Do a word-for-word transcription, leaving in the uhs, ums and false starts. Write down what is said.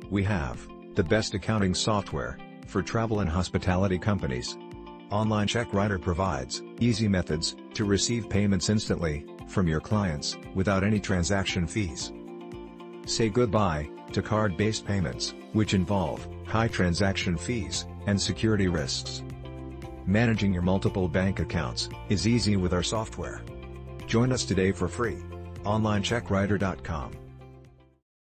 We have the best accounting software for travel and hospitality companies. OnlineCheckWriter provides easy methods to receive payments instantly from your clients without any transaction fees. Say goodbye to card-based payments, which involve high transaction fees and security risks. Managing your multiple bank accounts is easy with our software. Join us today for free. online check writer dot com